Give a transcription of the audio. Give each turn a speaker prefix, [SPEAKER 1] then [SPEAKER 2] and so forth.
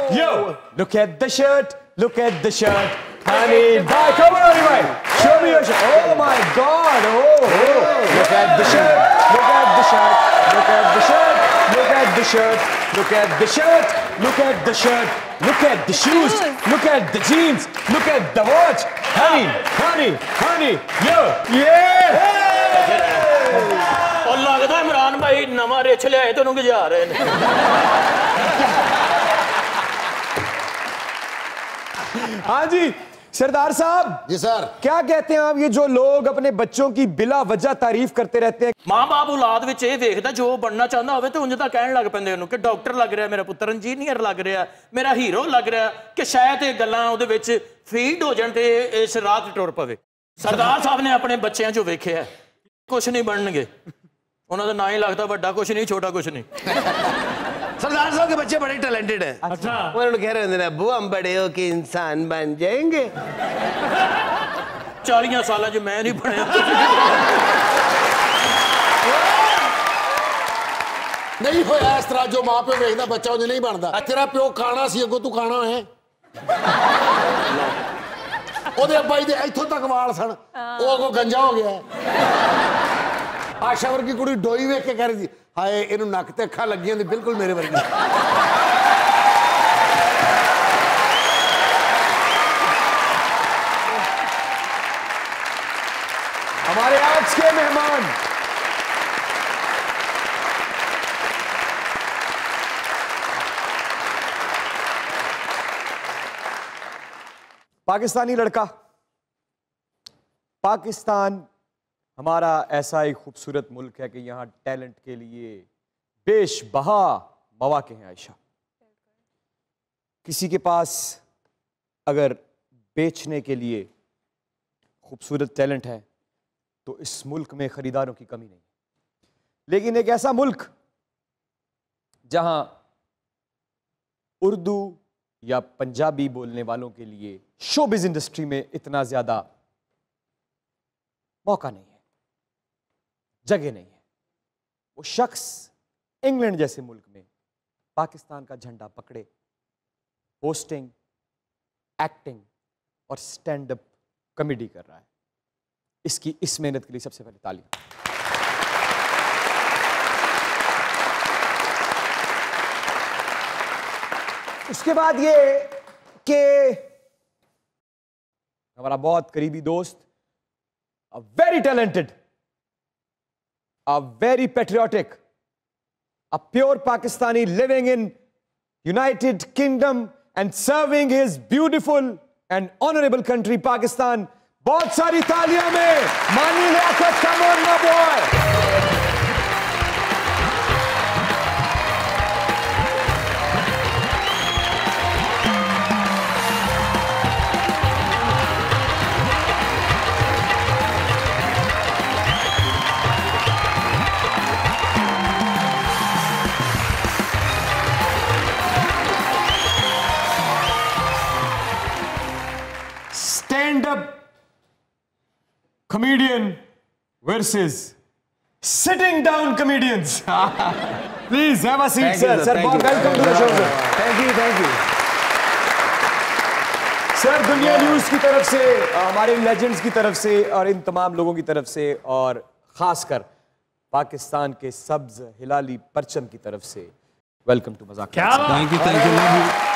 [SPEAKER 1] Yo, look at the shirt. Look at the shirt. Honey, bye. Come on, everybody. Show me your shirt. Oh my God. Oh. Look at the shirt. Look at the shirt. Look at the shirt. Look at the shirt. Look at the shirt. Look at the shirt. Look at the shoes. Look at the jeans. Look at the watch. Honey, honey, honey. Yo, yeah.
[SPEAKER 2] और लगता है इमरान भाई नवा rich लिया तो गुजार रहे हैं।
[SPEAKER 1] हाँ जी सरदार साहब।
[SPEAKER 3] जी सर।
[SPEAKER 1] क्या कहते हैं आप ये जो लोग अपने बच्चों की बिला वजह तारीफ करते रहते हैं?
[SPEAKER 2] मां बाप औलाद विच ये देखदा जो बनना चाहता होवे तो उंज तां कहण लग पैंदे उहनूं कि डॉक्टर लग रहा मेरा पुत्तर, इंजीनियर लग रहा मेरा हीरो लग रहा कि शायद ये गल्लां उहदे विच फीड हो जाण ते इस रात टुर पवे। सरदार साहब ने अपने बच्चों चों वेखिआ कुछ नहीं बनणगे, उन्हां दा नाम ही लगदा वड्डा कुछ नहीं छोटा कुछ नहीं।
[SPEAKER 3] सरदार साहब के बच्चे बड़े टैलेंटेड हैं।
[SPEAKER 2] अच्छा
[SPEAKER 3] वो कह रहे हैं अब्बू हम बड़े हो के इंसान बन जाएंगे।
[SPEAKER 2] 40 साल च मैं नहीं बनया।
[SPEAKER 4] नहीं होया इस तरह जो मां प्यो वेखदा बच्चा उंज नहीं बनदा। तेरा प्यो खाना सी अगों तू खाना है ओदे अब्बा जी दे इथों तक वाल सन वो अगों गंजा हो गया। आशा वर्गी कुड़ी डोई वेख के कह रही थी हाय इनू नक ते अखां लगियां ने बिल्कुल मेरे वर्गी।
[SPEAKER 1] हमारे आज के मेहमान पाकिस्तानी लड़का। पाकिस्तान हमारा ऐसा एक खूबसूरत मुल्क है कि यहाँ टैलेंट के लिए बेशबहा मौके हैं। आयशा, किसी के पास अगर बेचने के लिए खूबसूरत टैलेंट है तो इस मुल्क में खरीदारों की कमी नहीं, लेकिन एक ऐसा मुल्क जहां उर्दू या पंजाबी बोलने वालों के लिए शोबिज इंडस्ट्री में इतना ज्यादा मौका नहीं है, जगह नहीं है, वो शख्स इंग्लैंड जैसे मुल्क में पाकिस्तान का झंडा पकड़े, होस्टिंग, एक्टिंग और स्टैंड अप कॉमेडी कर रहा है। इसकी इस मेहनत के लिए सबसे पहले तालियां। उसके बाद ये कि हमारा बहुत करीबी दोस्त, a very talented, a very patriotic, a pure Pakistani living in United Kingdom and serving his beautiful and honorable country Pakistan। बहुत सारी तालियां में मानी Liaquat, come on my boy। Stand up comedian versus sitting down comedians। Please have a seat, sir. Sir, welcome to the show, sir.
[SPEAKER 3] Thank you।
[SPEAKER 1] Sir, Dunya news की तरफ से, हमारे legends की तरफ से और इन तमाम लोगों की तरफ से और ख़ासकर पाकिस्तान के सब्ज़ हिलाली परचम की तरफ से वेलकम टू मज़ाक।
[SPEAKER 5] Thank you.